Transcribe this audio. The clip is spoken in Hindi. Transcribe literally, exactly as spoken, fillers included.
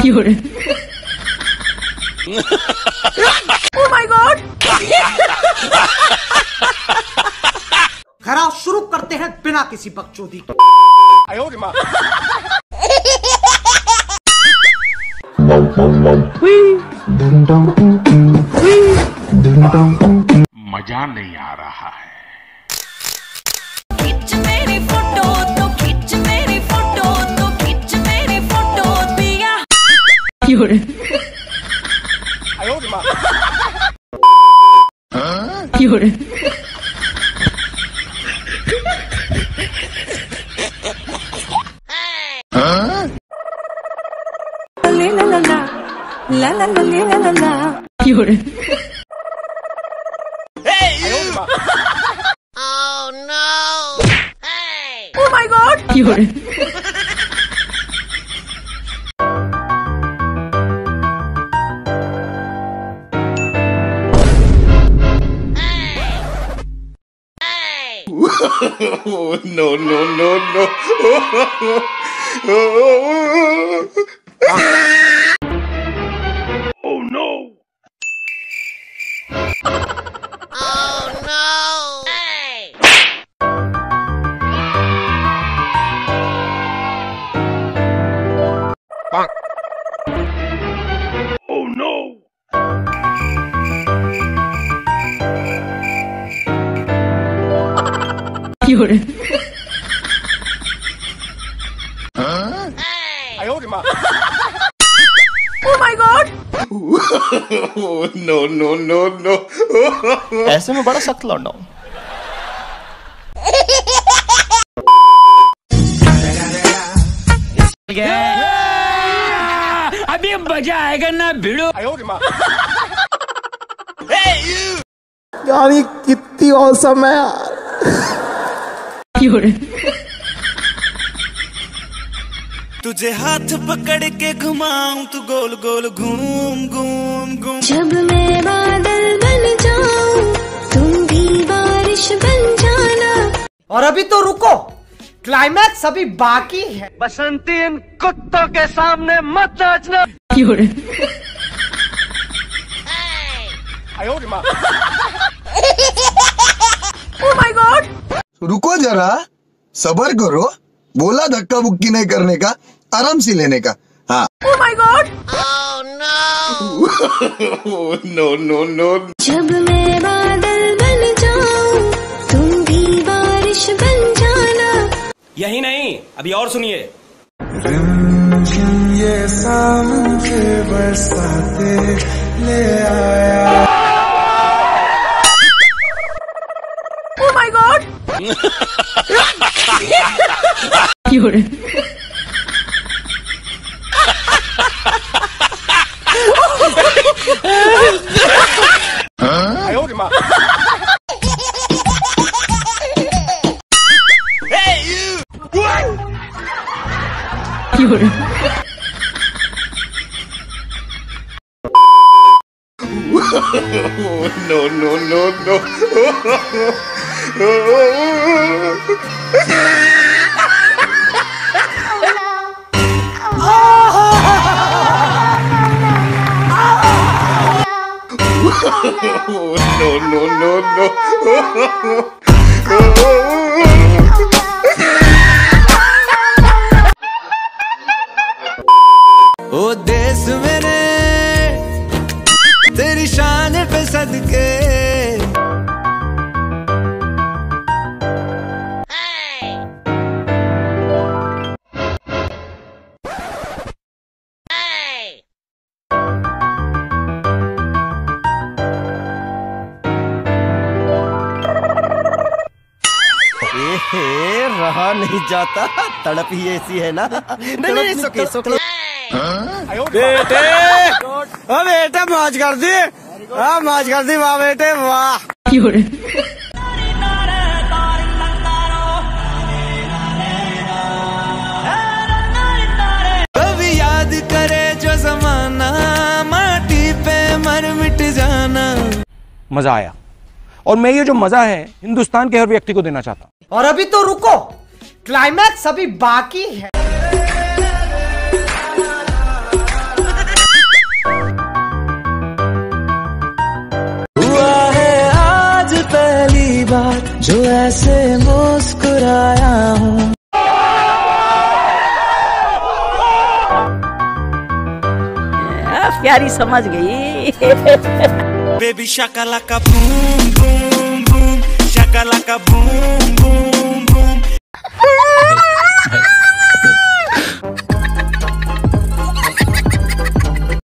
Oh my God! खरा शुरू करते हैं बिना किसी बकचोदी के। मजा नहीं आ रहा है। खिंच मेरी फोटो तो खिंच मेरी फोटो तो खिंच मेरी फोटो पिया। La la la la la la. Hey you! Oh no! Hey! Oh my God! No no no no. Oh no! Oh no! Hey! Bonk. Oh no! Huh? Hey! Oh my God! No no no no. ऐसे में बड़ा सख्त लौंडा हूं। अभी मजा आएगा ना भिड़ो। यार ये कितनी औसम है यार। तुझे हाथ पकड़ के घुमाऊं तू गोल गोल घूम घूम घूम। जब मैं बादल बन जाऊं तुम भी बारिश बन जाना। और अभी तो रुको, क्लाइमैक्स अभी बाकी है। बसंती इन कुत्तों के सामने मत नाचना। Oh my God! रुको जरा, सबर करो। बोला धक्का बुक्की नहीं करने का, आराम से लेने का। हाँ। Oh my God! Oh no! No no no. जब मैं बादल बन जाऊं तुम भी बारिश बन जाना। यही नहीं, अभी और सुनिए। रिमझिम ये सावन के बरसाते ले आया। Oh my God! Hey you! No no no no. No no no no. ओ देश मेरे तेरी शान पे सदके। ए, रहा नहीं जाता, तड़प ही ऐसी है ना। नहीं नहीं सुके सुके। बेटे, ओ बेटा मौज कर दी, हाँ मौज कर दी, वाह बेटे वाह। कभी याद करे जो जमाना माटी पे मर मिट जाना। मजा आया, और मैं ये जो मजा है हिंदुस्तान के हर व्यक्ति को देना चाहता हूं। और अभी तो रुको, क्लाइमैक्स अभी बाकी है। कैसे मुस्कुराया हूँ। प्यारी समझ गई। बेबी शाकालाका बूम बूम बूम, शाकालाका बूम बूम